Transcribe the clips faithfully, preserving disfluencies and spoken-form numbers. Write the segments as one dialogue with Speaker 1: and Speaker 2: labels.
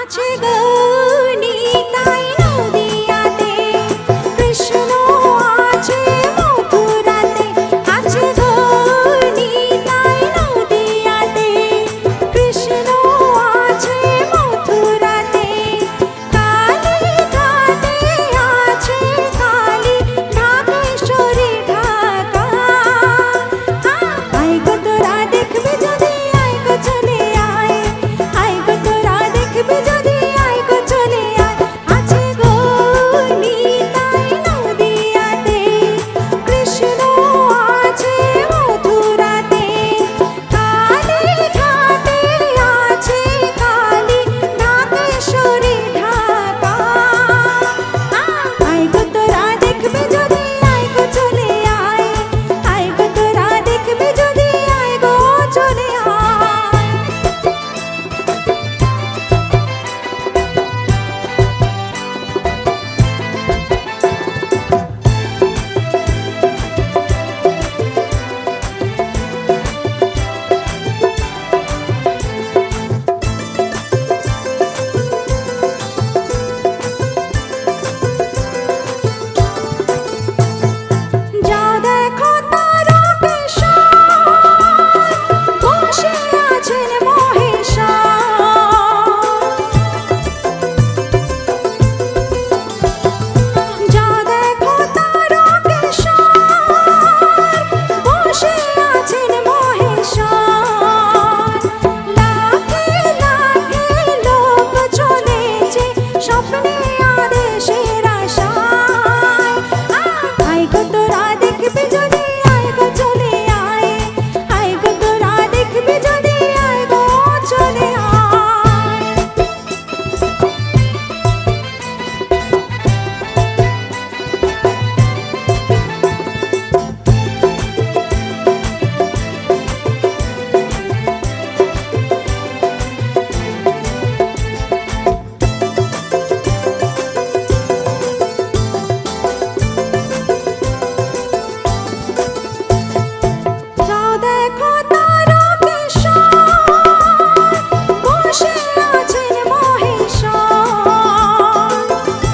Speaker 1: আছে গো নিতাই নদিয়াতে, কৃষ্ণ আছে মথুরাতে, আছে গো নিতাই নদিয়াতে, কৃষ্ণ আছে মথুরাতে, কালী ঘাটে আছে কালী ঢাকেশ্বরী ঢাকা। আয় গো তোরা দেখবি যদি আয় গো চলে আয়, আয় গো তোরা দেখবি যদি আয় গো চলে আয়, আছে গো নিতাই নদিয়াতে, কৃষ্ণ আছে মথুরাতে, কালী ঘাটে আছে কালী ঢাকেশ্বরী ঢাকা। আয় গো তোরা দেখবি যদি আয় গো চলে আয়, আয় গো তোরা দেখবি যদি আয় গো চলে আয়। যাও দেখো তারকেশ্বর, বসে আছেন মহেশ্বর। যাও দেখো তারকেশ্বর, বসে আছেন মহেশ্বর। লাখে লাখে লোক চলেছে স্বপ্নে আদেশের আশায়। আয় গো তোরা দেখবি যদি আয় গো চলে আয়, আয় গো তোরা দেখবি যদি আয় গো চলে আয়। যাও দেখো তারকেশ্বর, বসে আছেন মহেশ্বর।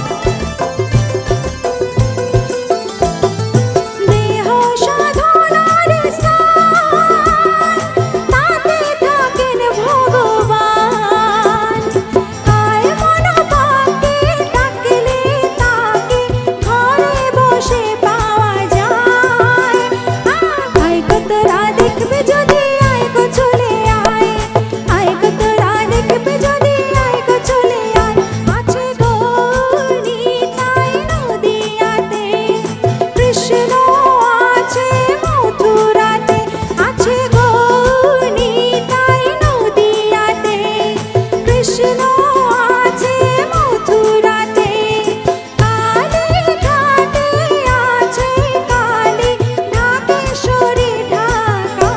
Speaker 1: দেহ সাধনার স্থান, তাতে থাকেন ভগবান। আয় মন বাঁকে ডাকলে তাকে ঘরে বসে পাওয়া যায়। আয় গো তোরা দেখবি যদি আয় গো চলে আয়, আয় গো তোরা দেখবি যদি আয় গো চলে আয়, আছে গো নিতাই নদিয়াতে, কৃষ্ণ আছে মথুরাতে, আছে গো নিতাই নদিয়াতে, কৃষ্ণ আছে মথুরাতে, কালী ঘাটে আছে কালী ঢাকেশ্বরী ঢাকা।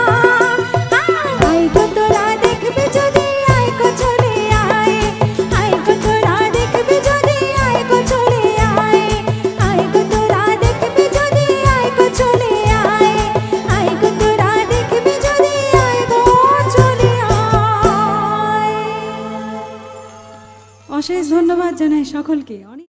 Speaker 1: আয় গো তোরা দেখবি যদি আয় গো চলে আয়, আয় গো তোরা দেখবি যদি আয় গো চলে আয়, আয় গো তোরা দেখবি যদি আয় গো চলে আয়, আয় গো তোরা দেখবি যদি আয় গো চলে আয়। অশেষ ধন্যবাদ জানাই সকলকে। অনেক